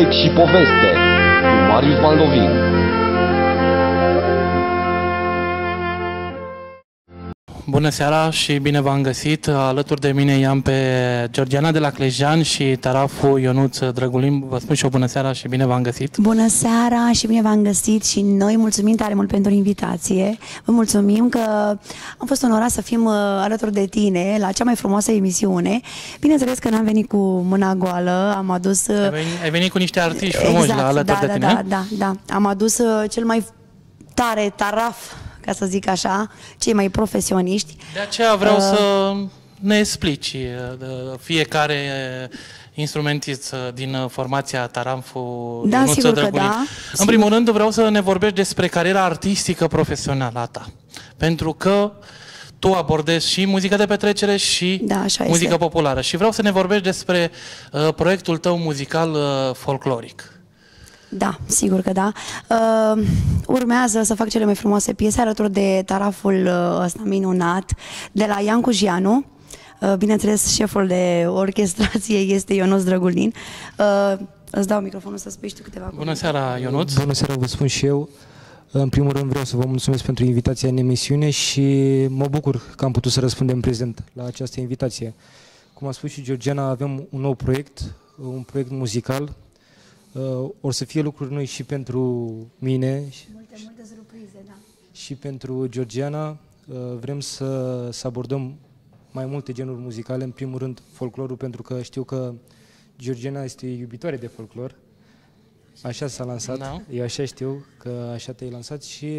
cântec și poveste cu Marius Valdovin. Bună seara și bine v-am găsit. Alături de mine i-am pe Georgiana de la Clejan și taraful Ionuț Drăgulin. Vă spun și eu bună seara și bine v-am găsit. Bună seara și bine v-am găsit și noi mulțumim tare mult pentru invitație. Vă mulțumim că am fost onorat să fim alături de tine la cea mai frumoasă emisiune. Bineînțeles că n-am venit cu mâna goală, am adus... Ai venit cu niște artiști frumoși la alături de tine? Da. Am adus cel mai tare taraf, ca să zic așa, cei mai profesioniști. De aceea vreau să ne explici fiecare instrumentist din formația Taraful Ionuț Drăgulin. Da, în primul rând vreau să ne vorbești despre cariera artistică profesională a ta. Pentru că tu abordezi și muzica de petrecere și muzica populară. Și vreau să ne vorbești despre proiectul tău muzical folcloric. Da, sigur că da. Urmează să fac cele mai frumoase piese alături de taraful ăsta minunat de la Iancu Gianu. Bineînțeles, șeful de orchestrație este Ionuț Drăgulin. Îți dau microfonul să spui și tu câteva cuvinte. Bună seara, Ionuț! Bună seara, vă spun și eu. În primul rând vreau să vă mulțumesc pentru invitația în emisiune și mă bucur că am putut să răspundem prezent la această invitație. Cum a spus și Georgiana, avem un nou proiect, un proiect muzical. Or să fie lucruri noi și pentru mine multe surprize, da. Și pentru Georgiana. Vrem să abordăm mai multe genuri muzicale, în primul rând folclorul, pentru că știu că Georgiana este iubitoare de folclor. Așa s-a lansat, Eu așa știu că așa te-ai lansat și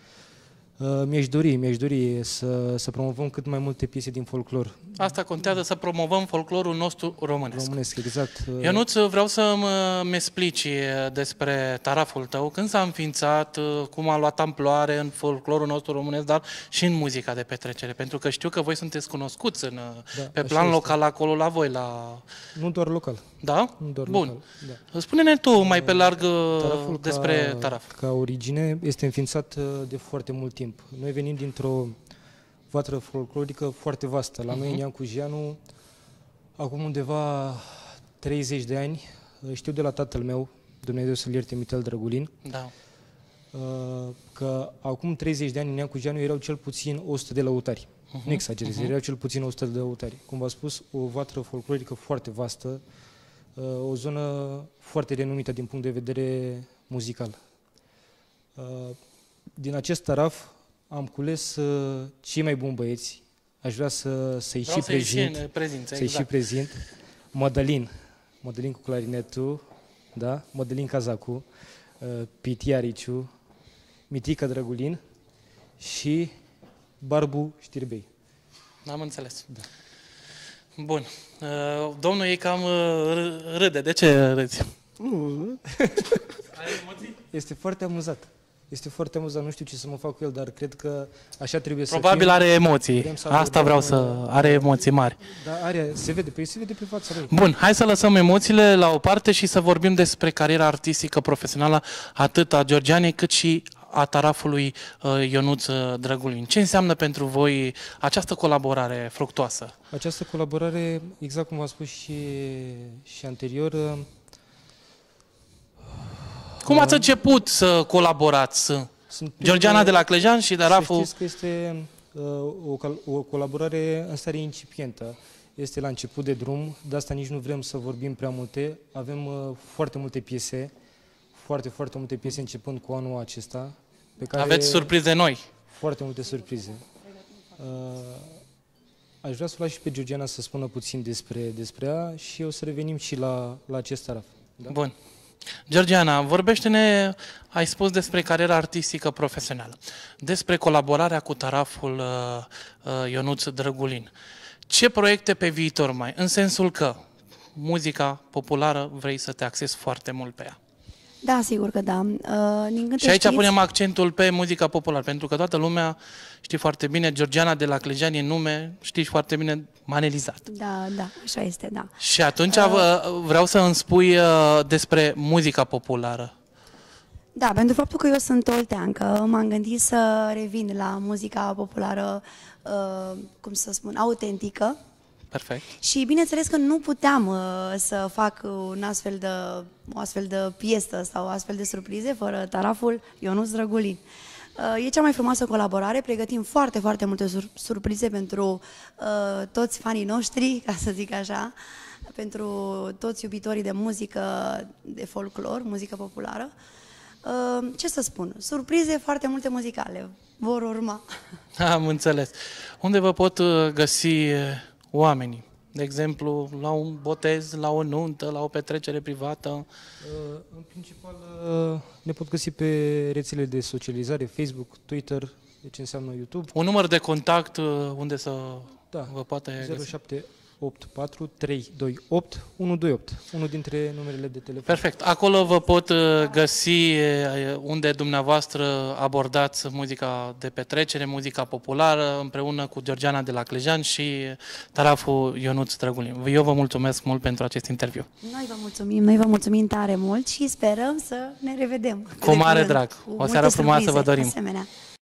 mi-aș dori să promovăm cât mai multe piese din folclor. Asta contează, să promovăm folclorul nostru românesc. Românesc, exact. Ionuț, vreau să-mi explici despre taraful tău, când s-a înființat, cum a luat amploare în folclorul nostru românesc, dar și în muzica de petrecere, pentru că știu că voi sunteți cunoscuți pe plan local acolo la voi. Nu doar local. Da? Nu doar Bun. local. Da. Spune-ne tu mai pe larg despre taraf. Ca origine este înființat de foarte mult timp. Noi venim dintr-o vatră folclorică foarte vastă. La noi în Iancu Gianu, acum undeva 30 de ani, știu de la tatăl meu, Dumnezeu să-l ierte, Mitel Drăgulin, că acum 30 de ani în Iancu Gianu erau cel puțin 100 de lăutari. Nu exagerez, erau cel puțin 100 de lăutari. Cum v-am spus, o vatră folclorică foarte vastă, o zonă foarte renumită din punct de vedere muzical. Din acest taraf am cules cei mai buni băieți. Aș vrea să-i și prezint. Mădălin cu clarinetul, da? Mădălin Cazacu, Piti Ariciu, Mitica Drăgulin și Barbu Știrbei. Am înțeles. Da. Bun. Domnul ei cam râde. De ce râzi? Ai emoții? Este foarte amuzat. Este foarte amuzant, nu știu ce să mă fac cu el, dar cred că așa trebuie să fie. Probabil are emoții. Asta vreau să... Are emoții mari. Da, se vede pe fața lui. Bun, hai să lăsăm emoțiile la o parte și să vorbim despre cariera artistică profesională atât a Georgianei cât și a tarafului Ionuț Drăgulin. Ce înseamnă pentru voi această colaborare fructuoasă? Această colaborare, exact cum v-am spus și anterior... Cum ați început să colaborați? Georgiana de la Clejan și taraful... Să știți că este o colaborare în stare incipientă. Este la început de drum, de asta nici nu vrem să vorbim prea multe. Avem foarte multe piese, foarte multe piese începând cu anul acesta. Pe care aveți surprize noi? Foarte multe surprize. Aș vrea să o las și pe Georgiana să spună puțin despre ea și o să revenim și la acest taraf. Da? Bun. Georgiana, vorbește-ne, ai spus despre cariera artistică profesională, despre colaborarea cu taraful Ionuț Drăgulin. Ce proiecte pe viitor mai? În sensul că muzica populară vrei să te axezi foarte mult pe ea. Da, sigur că da. Și aici punem accentul pe muzica populară, pentru că toată lumea știe foarte bine, Georgiana de la Clejan e nume, știi foarte bine, manelizat. Da, așa este, da. Și atunci vreau să îmi spui despre muzica populară. Da, pentru faptul că eu sunt olteancă, m-am gândit să revin la muzica populară, cum să spun, autentică, Perfect. Și bineînțeles că nu puteam să fac o astfel de piesă sau o astfel de surprize fără taraful Ionuț Drăgulin. E cea mai frumoasă colaborare, pregătim foarte, foarte multe surprize pentru toți fanii noștri, ca să zic așa, pentru toți iubitorii de muzică de folclor, muzică populară. Ce să spun, surprize foarte multe muzicale vor urma. Am înțeles. Unde vă pot găsi oamenii? De exemplu, la un botez, la o nuntă, la o petrecere privată? În principal ne pot găsi pe rețelele de socializare, Facebook, Twitter, deci înseamnă YouTube. Un număr de contact unde să vă poate găsi? 0784 328 128, unul dintre numerele de telefon. Perfect. Acolo vă pot găsi unde dumneavoastră abordați muzica de petrecere, muzica populară, împreună cu Georgiana de la Clejan și taraful Ionuț Drăgulin. Eu vă mulțumesc mult pentru acest interviu. Noi vă mulțumim tare mult și sperăm să ne revedem. Cu mare drag. O seară frumoasă vă dorim. Asemenea.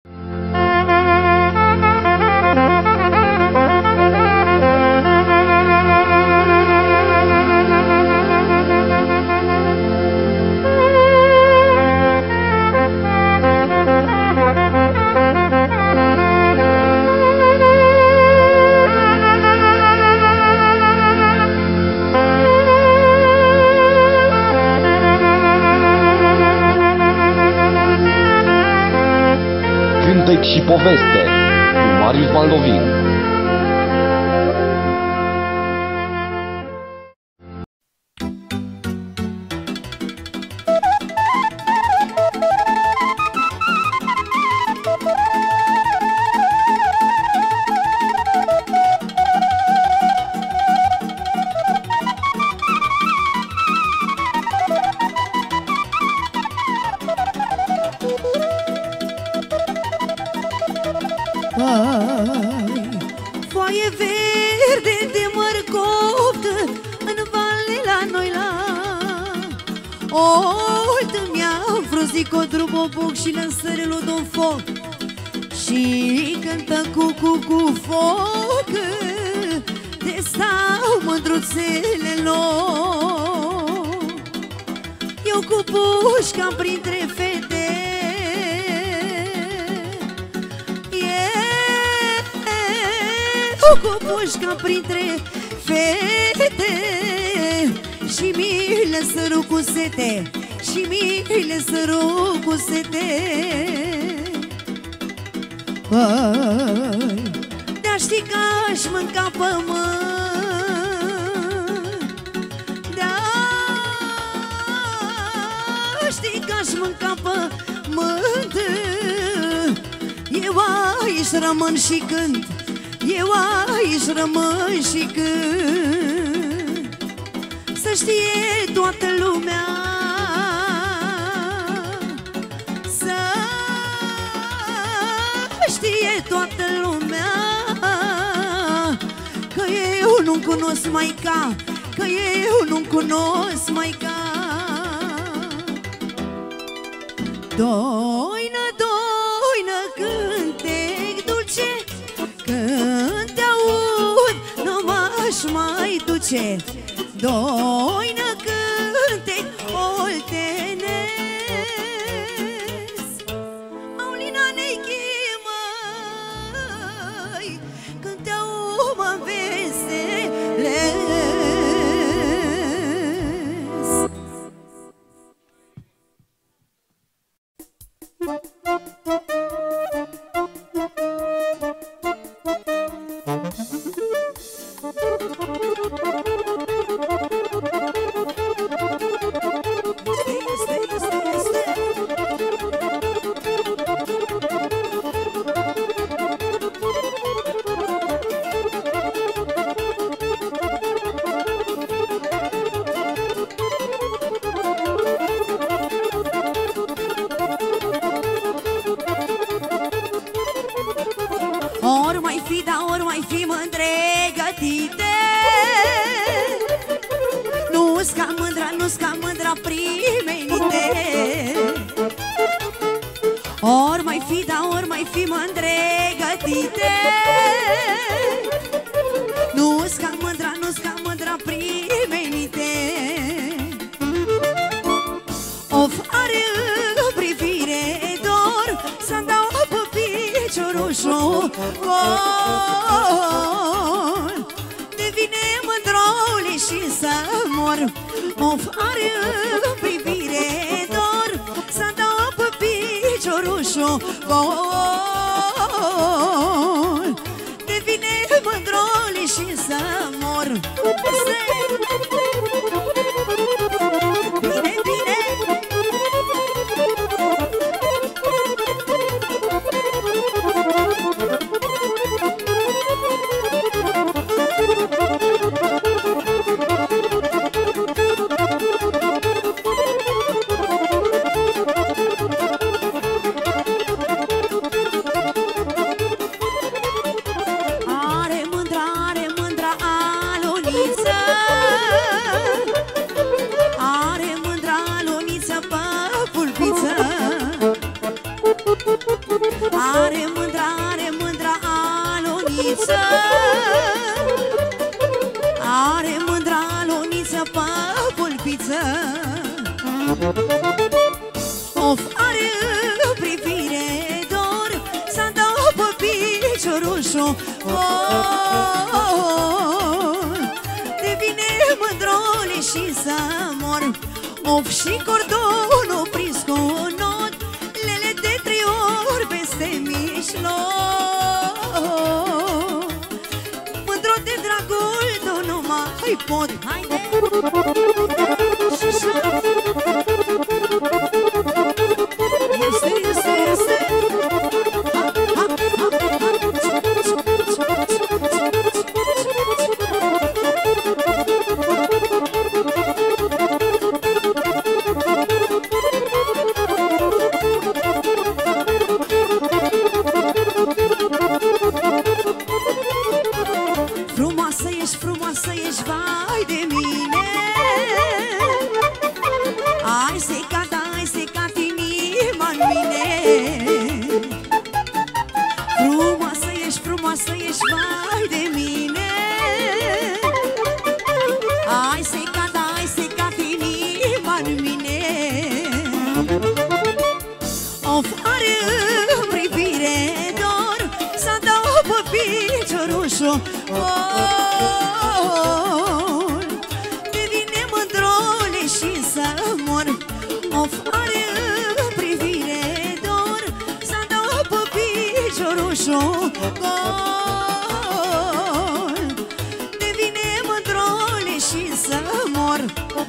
Cântec și poveste cu Marius Valdovin. Foaie verde de mărcovtă în vale la noi la Oltă mi-a frunzit codru boboc și lăsărelul de-un foc Și cântă cu foc de stau mândruțele lor Eu cu pușca printre fete cu pușca printre fete Și mi le săru cu sete Și mi le săru cu sete De-a ști că aș mânca pământ De-a ști că aș mânca pământ Eu aici rămân și cânt Eu aici rămân și cânt Să știe toată lumea Să știe toată lumea Că eu nu-mi cunosc maica Că eu nu-mi cunosc maica Doină, doină, cântec dulce Când te aud, nu m-aș mai duce Doină cântec oltenesc Aulina ne-i măi Când te aud mă veselesc ori mai fi mândre gătite Nu-s ca mândra, nu-s ca mândra primenite Ori mai fi, ori mai fi mândre gătite Nu-s ca Of, are în privire dor să-mi dau pe piciorușul gol. Devine mândrole și să mor. Of, are în privire dor să-mi dau pe piciorușul gol. Devine mândrole și să mor. Bine, bine! Are mândra aluniță. Are mândra aluniță pe pulpiță. Are mândra aluniță. Are mândra aluniță pe pulpiță. Of, are în privire dor să-mi dau pe piciorușul gol. Devine mândrole și să mor. Of, și cordonul prins cu un nod, lele de 3 ori peste mijloc. Mândro de dragul tău nu mai pot. Haide! Este, este, este. Ha, ha, ha, frumoasă ești, vai de mine. Ai secat inima-n mine. Frumoasă ești, vai de mine. Ai secat inima-n mine. Of, are în privire dor să-mi dau pe piciorușul gol. Devine mândrole și să mor. Of, are în privire dor să-mi dau pe piciorușul gol. Devine mândrole și să mor.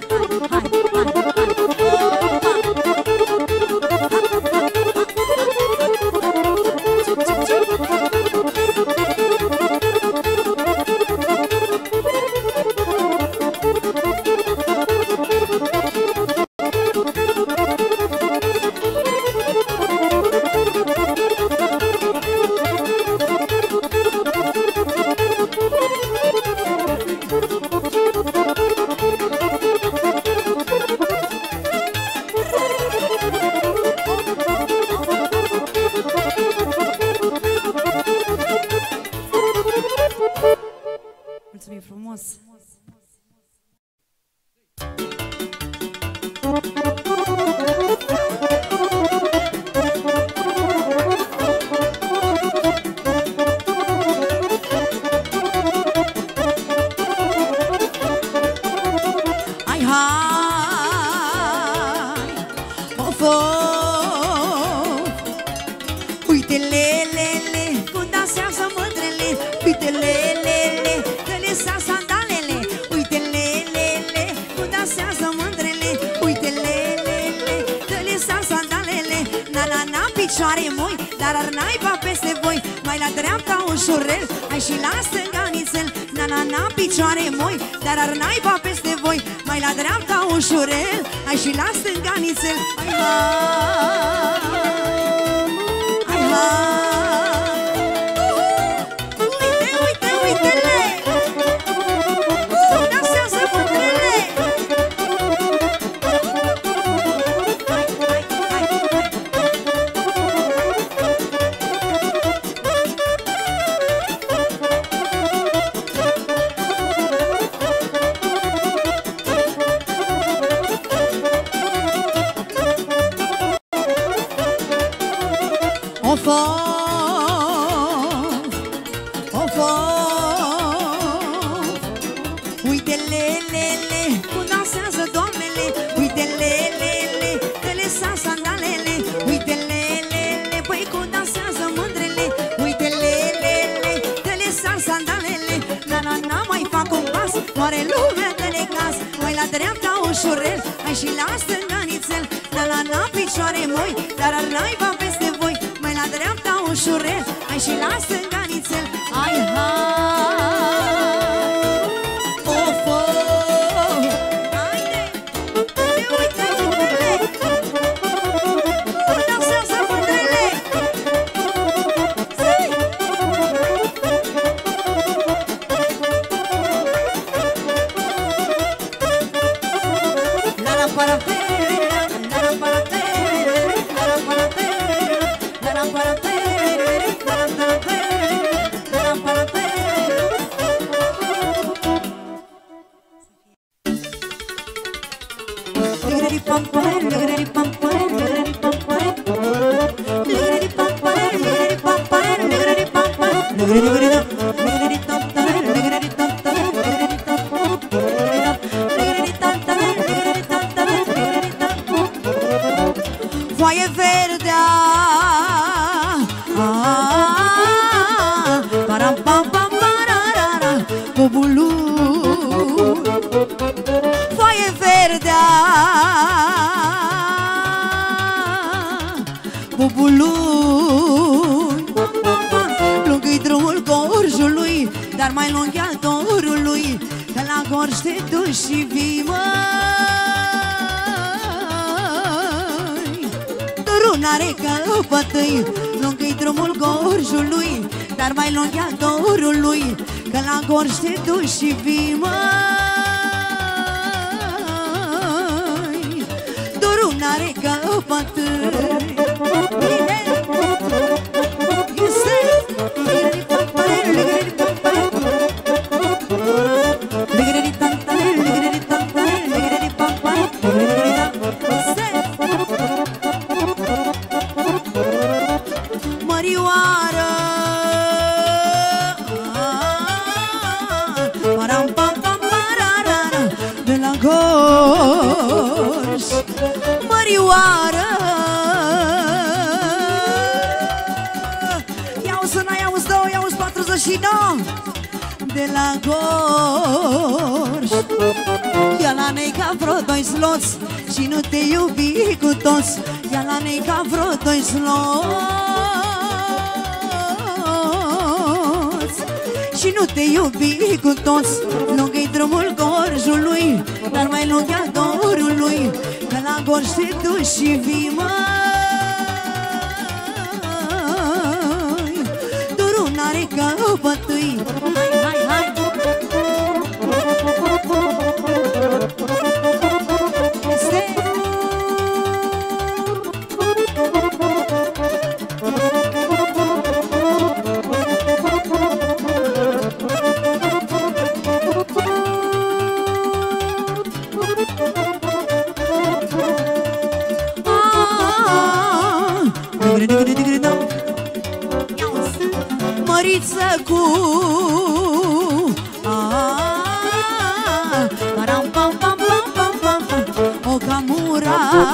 Mulțumim frumos! Hai, hai! Of, of! Uite, lelele, cum dansează mândrele. Uite, lelele, dă-le sa sandalele. Uite, lelele, cum dansează mândrele. Uite, lelele, dă-le sa sandalele. Na-na-na, picioare moi, dar ar naiba peste voi. Mai la dreapta ușurel, hai și la stânga nițel. Na-na-na, picioare moi, dar ar naiba peste voi. Mai la dreapta ușurel, hai și la stânga nițel. Hai, hai, hai, hai. Of, of, uite lelele, cum dansează doamnele, uite lelele, te lăsa sandalele, uite lelele, păi cum dansează mândrele, uite lelele, te lăsa sandalele, na, mai fac un pas, oare lumea de necaz, mai la dreapta ușurel, hai și la stânga nițel, na, picioare moi, dar ar naiba peste voi, mai la dreapta ușurel, hai și la stânga nițel, hai, of, haide, te uite mândrele, cum dansează mândrele, zi! Foaie verdea, para-pam-pam-pararara, bobulu. Foaie verdea, bobulu. Lungă-i drumul corjului, dar mai lung e al dorului, că la gorj te duci și vii, măi. N-are căpătăi, lung-i drumul gorjului, dar mai lung e al dorului, că la gorj te duci și vii, măi. Dorul n-are căpătăi. Mărioară, iau-ți una, iau-ți două, iau-ți 49 de la Gorj. Ia la nei ca vreo doi sloți și nu te iubi cu toți. Ia la nei ca vreo doi sloți și nu te iubi cu toți. Lung-i drumul Gorjului, dar mai lung e al dorului, că la Gorj te duci și vii, măi. Dorul n-are căpătâi. Hai, hai, hai. Măriță cu o camura,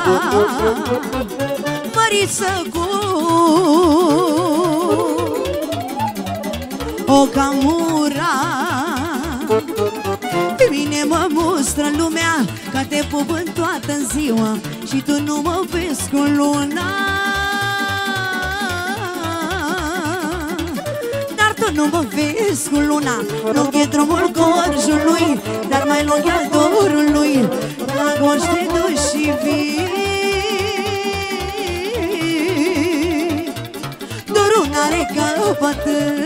Măriță cu o camura. Pe mine mă mustră lumea, că te pup în toată ziua și tu nu mă vezi cu luna. Nu mă vezi cu luna, lung e drumul Gorjului, dar mai lung e al dorului, la Gorj te duci și vii. Dorul n-are căpătâi.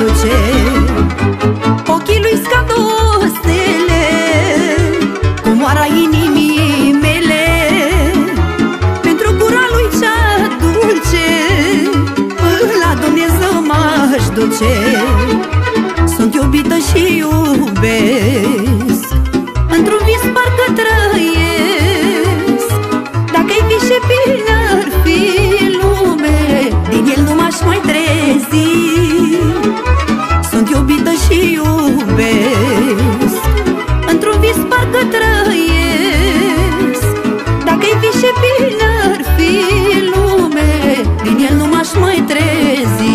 duce. Ochii lui ca două stele, cu moara inimii mele. Pentru gura lui cea dulce, până la Dumnezeu m-aș duce. Sunt iubită și iubesc, într-un vis parcă trăiesc. Dacă-i fi și bine ar fi lume, din el nu m-aș mai trezi. Sunt iubită și iubesc, într-un vis parcă trăiesc. Dacă-i fi și bine ar fi lume, din el nu m-aș mai trezi.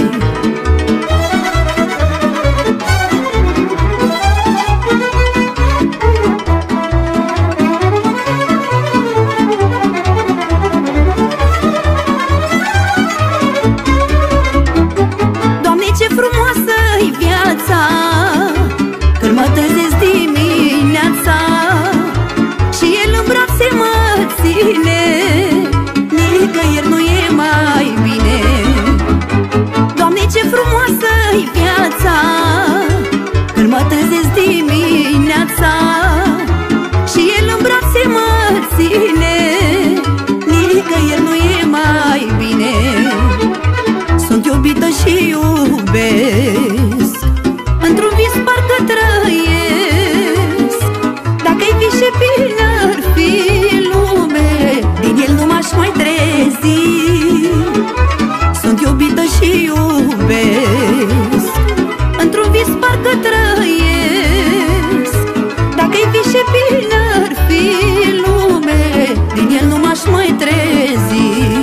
Când mă trezesc dimineața și el în brațe mă ține, nicăieri nu e mai bine. Doamne, ce frumoasă-i viața, când mă trezesc dimineața și el în brațe mă ține, nicăieri nu e mai bine. Sunt iubită și iubesc, într-un vis parcă trăiesc. Dacă-i fi și bine ar fi lume, din el nu m-aș mai trezi. Sunt iubită și iubesc, într-un vis parcă trăiesc. Dacă-i fi și bine ar fi lume, din el nu m-aș mai trezi.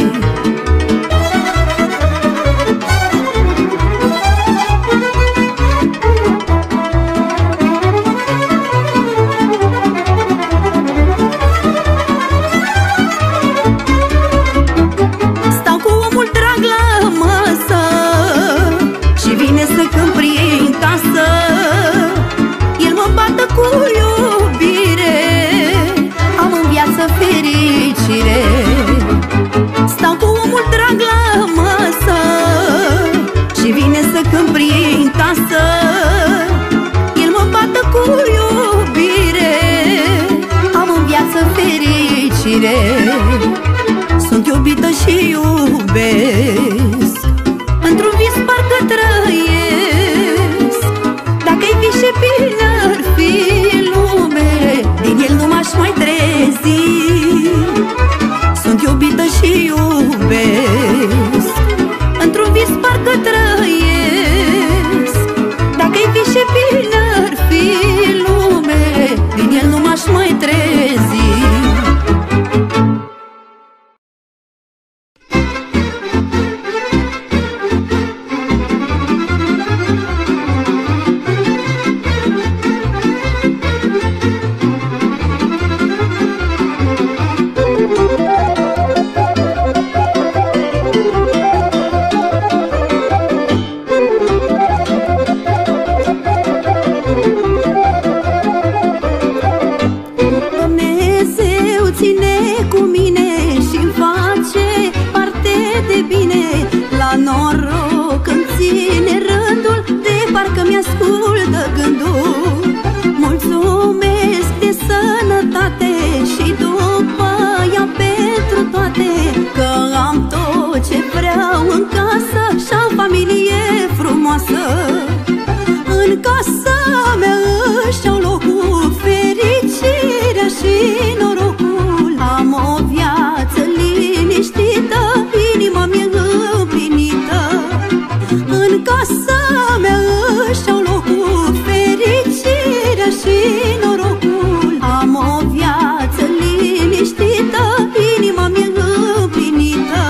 Fericire. Stau cu omul drag la masă și vine să cânt prin casă. El mă bată cu iubire, am în viață fericire. Sunt iubită și iubesc, într-un vis parcă trăiesc. Dacă-i fi și bine ar fi lume, din el nu m-aș mai trezi. Sunt iubită și iubesc, într-un vis parcă trăiesc. Dacă-i fi și bine ar fi lume, din el nu m-aș mai trezi. În casa mea își-au locul fericirea și norocul. Am o viață liniștită, inima mie împlinită. În casa mea își-au locul fericirea și norocul. Am o viață liniștită, inima mie împlinită.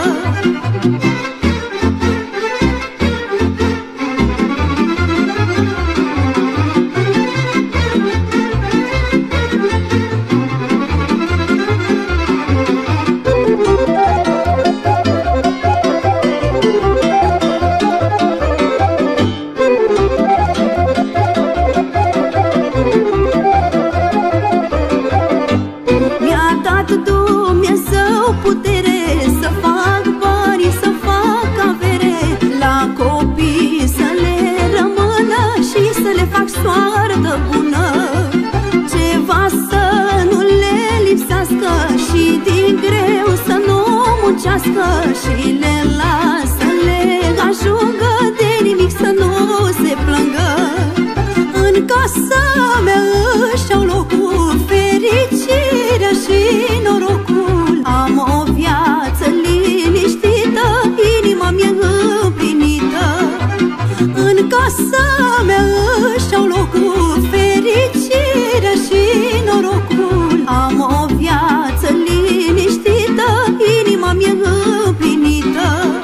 și le lasă, le ajungă de nimic să nu se plângă. În casa mea își-au locul fericirea și norocul. Am o viață liniștită, inima mea împlinită. În casa mea își-au locul fericirea și norocul. Am o viață liniștită, inima mea împlinită.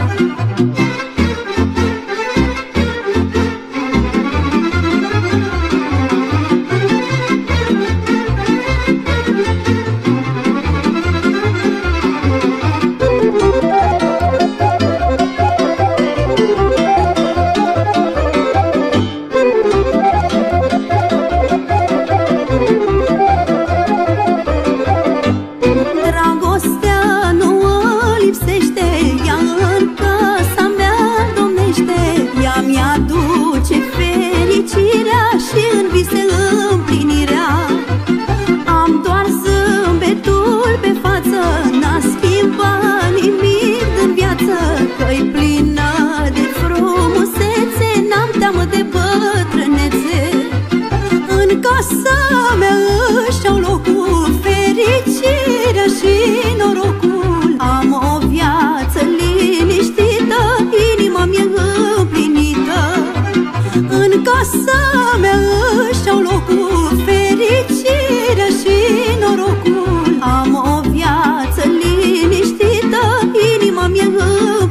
Că-i plină de frumusețe, n-am teamă de bătrânețe. În casa mea își-au locul fericirea și norocul. Am o viață liniștită, inima mea împlinită. În casa mea își-au locul fericirea și norocul. Am o viață liniștită, inima mea împlinită.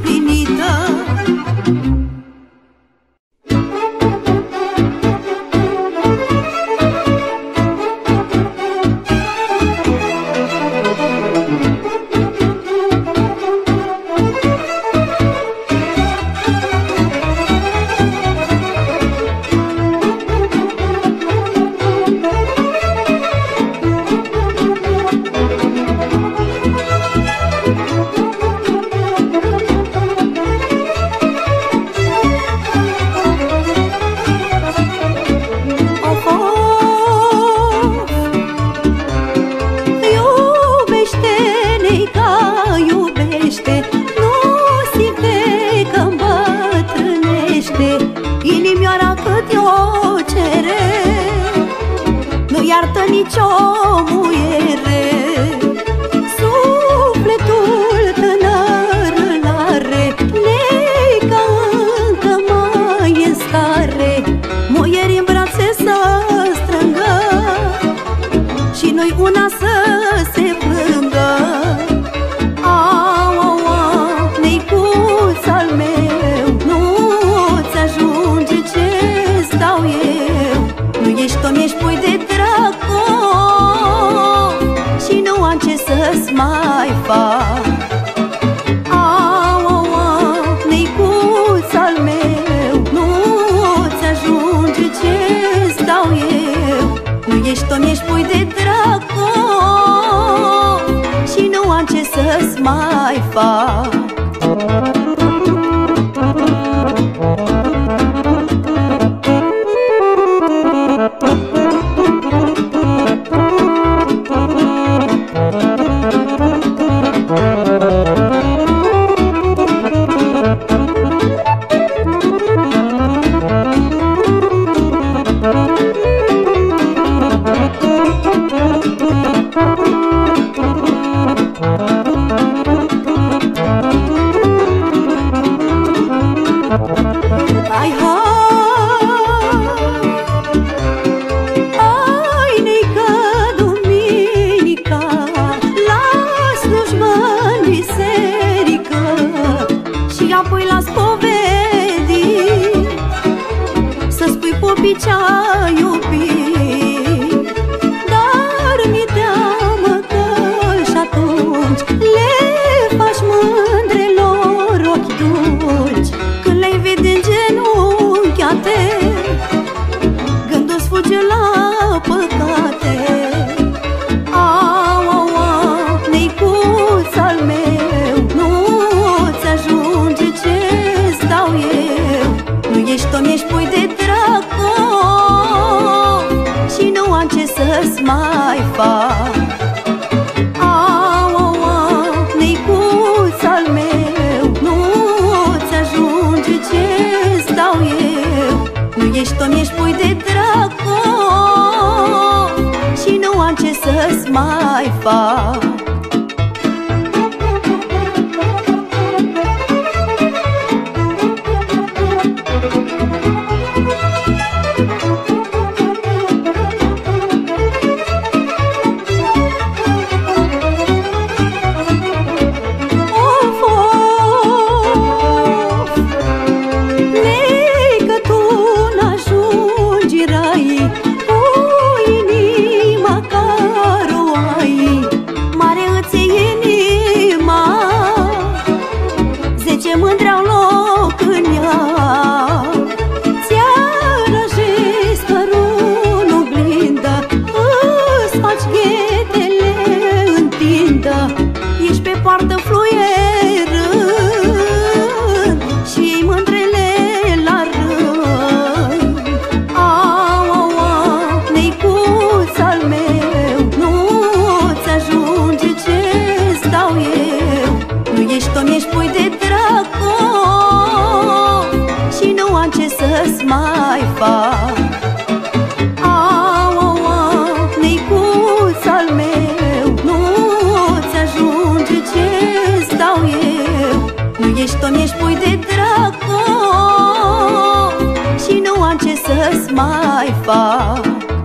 Nicio muiere, sufletul tânăr îl are, Leica încă mai în stare, muieri în brațe să strângă și noi una să se plângă. Au, au, au, neicuț al meu, nu-ți ajunge ce-ți dau eu. Nu ești om, ești pui de dracu și nu am ce să-ți mai fac. Au, au, au, neicuț al meu, nu-ți ajunge ce-ți dau eu. Nu ești om, ești pui de dracu și nu am ce să-ți mai fac. Ce-a iubit, dar mi-e teamă că și atunci le faci mândrelor ochi dulci. Când le-ai vede îngenunchiate, gândul-ți fuge la păcate. Au, au, au, neicuț al meu, nu-ți ajunge ce-ți dau eu. Nu ești om, ești pui de dracu și nu am ce să-ți mai fac. Au, au, au, neicuț al meu, să-ți mai fac? Au, au, au, neicuț al meu, nu-ți ajunge ce-ți dau eu. Nu ești om, ești pui de dracu și nu am ce să-ți mai fac.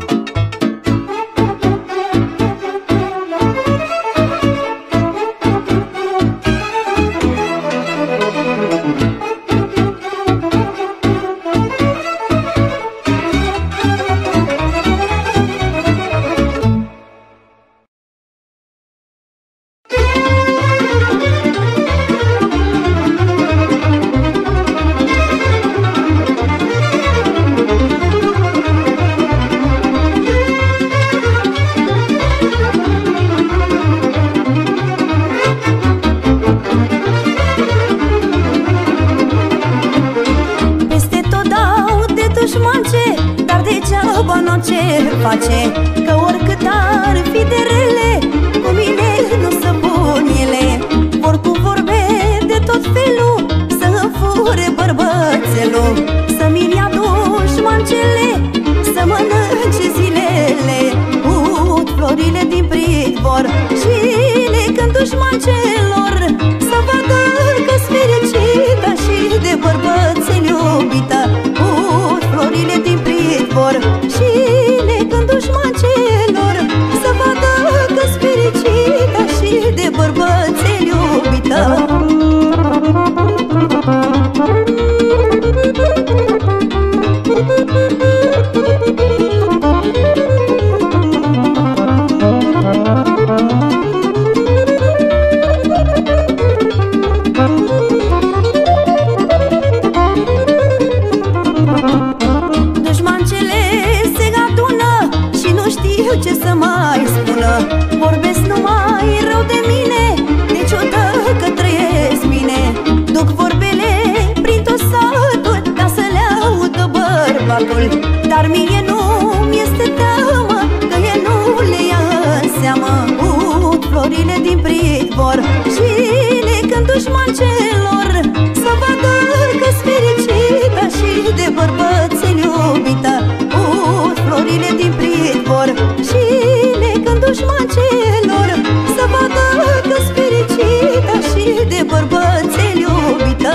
Dar degeaba n-o ce face, că oricât ar fi de rele, cu mine nu se pun ele. Vor cu vorbe de tot felul, să-mi fure bărbățelul, să-mi ia dușmancele, să mănânce zilele. Ud florile din pridvor și le cânt dușmancelor, să vadă că-s fericită și de bărbățel iubită. Ud florile din pridvor și le cânt dușmancelor, să vadă că-s fericită și de bărbățel iubită. Dușmancele se adună și nu știu ce să mai spună. Vorbesc numai rău de mine, niciodată că trăiesc bine. Duc vorbele prin tot satul, ca să le audă bărbatul. Dar mie nu mi-este teamă, că el nu le ia în seamă. Ud florile din pridvor și le cânt dușmancelor, să vadă că-s fericită și de bărbățel iubită. Ud florile din pridvor și le cânt dușmancelor, să vadă că-s fericită și de bărbățel iubită.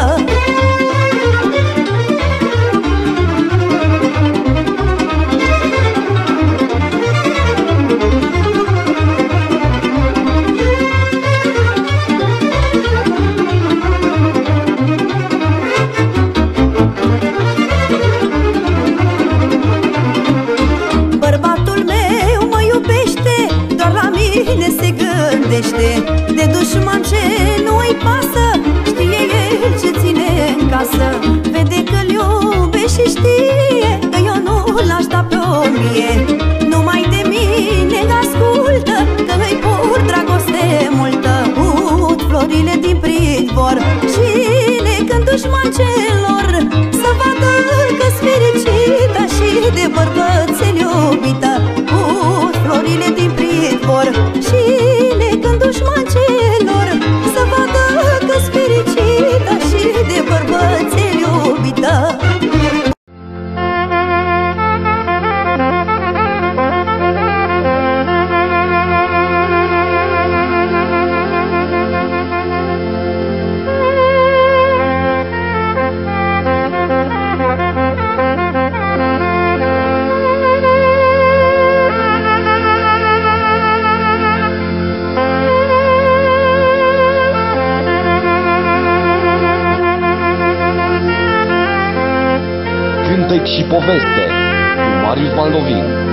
De dușman ce nu-i pasă, știe el ce ține în casă. Vede că-l iubește și știe că eu nu l-aș da pe o mie. Numai de mine ascultă, că îi pur dragoste multă. Ud florile din pridvor și le cânt dușmancelor, să vadă că-s fericită și de bărbățel iubită. Ud florile din pridvor și le cânt dușmancelor, să vadă că-s fericită și de bărbățel iubită. Cântec și poveste cu Marius Valdovin.